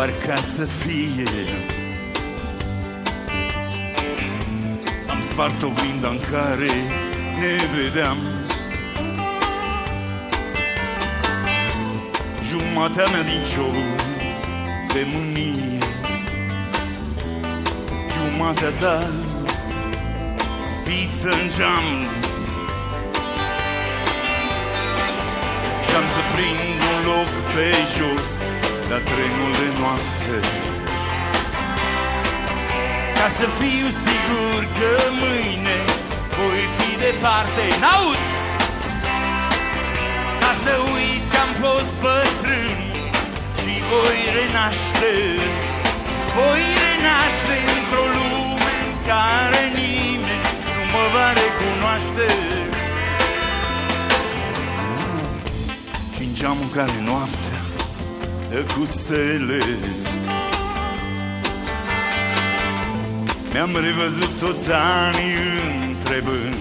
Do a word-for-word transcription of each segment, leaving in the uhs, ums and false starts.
doar ca să fie. Am spart oglinda în care ne vedeam. Jumatea mea din ciorul de mânie, jumatea ta pită în geam. Și-am să prind un loc pe jos la trenul de noapte, ca să fiu sigur că mâine voi fi departe. N-aud! Ca să uit că am fost bătrân și voi renaște, voi renaște într-o lume în care nimeni nu mă va recunoaște. Și în geamul care noaptea dă cu stele, mi-am revăzut toți anii întrebând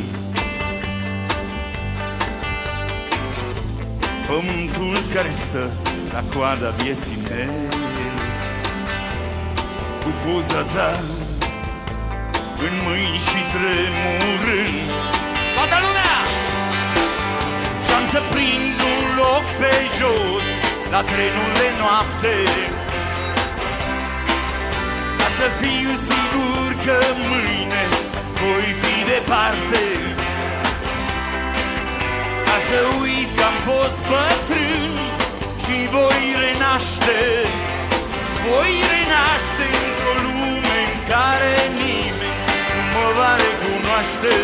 pământul care stă la coada vieții mele, cu poza ta în mâini și tremurând. Toată lumea! Și-am să prind un loc pe jos la trenul de noapte, ca să fiu sigur că mâine voi fi departe, ca să uit că am fost bătrân și voi renaște, voi renaște într-o lume în care nimeni nu mă va recunoaște.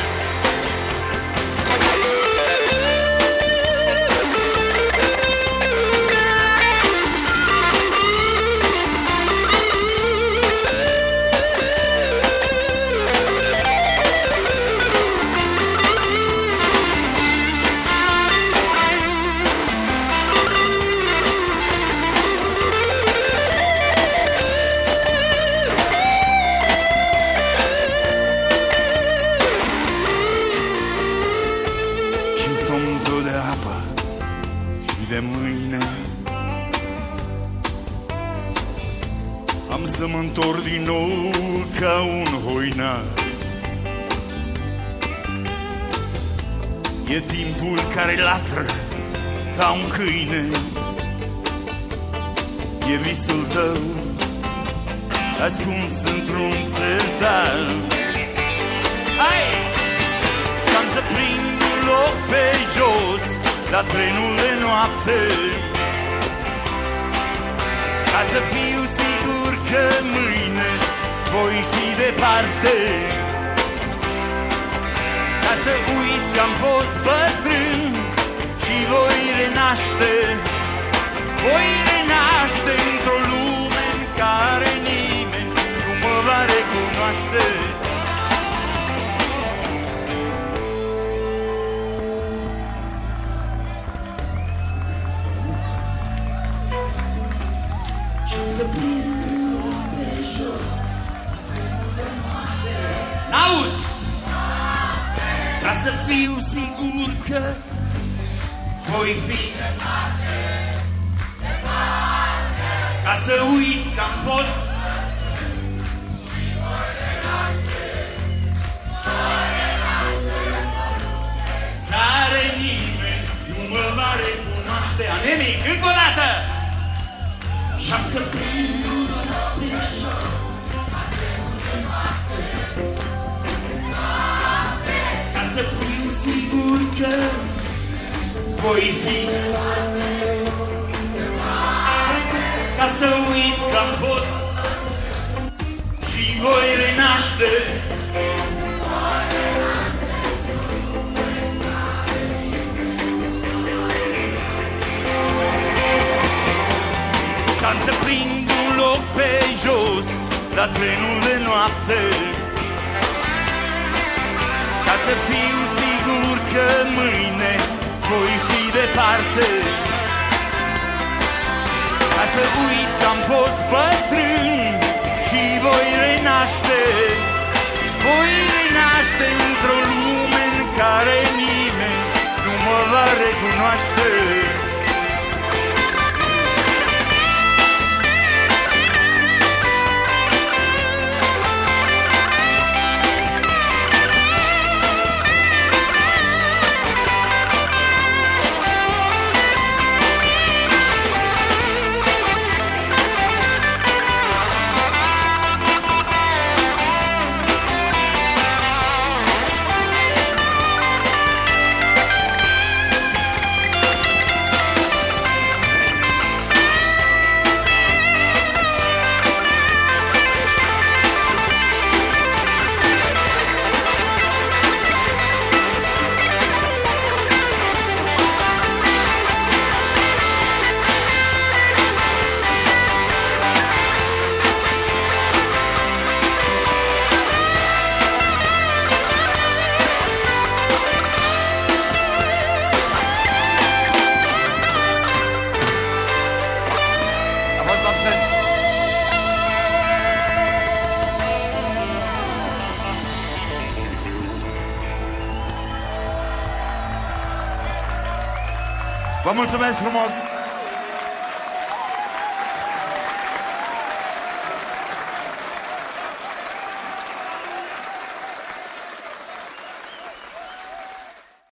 De mâine am să mă întorc din nou ca un hoinar. E timpul care latră ca un câine, e visul tău ascuns într-un sertar. Hai! Și-am să prind un loc pe jos la trenul de noapte, ca să fiu sigur că mâine voi fi departe, ca să uit că am fost bătrân și voi renaște, voi renaște într-o lume în care nimeni nu mă va recunoaște. N-aud! Ca să fiu sigur că voi fi departe, departe, ca să uit că am fost și voi renaște, voi renaște într-o lume care nimeni nu mă va recunoaște. Anemic, încă o dată! Și-am să prind un loc pe jos la trenul de noapte, ca să fiu sigur că voi fi departe, ca să uit că am fost și voi renaște, voi renaște într-o lume în care și-am să prind un loc pe jos la trenul de noapte, ca să fiu sigur că mâine voi fi departe, ca să uit că am fost bătrân și voi renaște, voi renaște într-o lume în care nimeni nu mă va recunoaște. Vă mulțumesc frumos!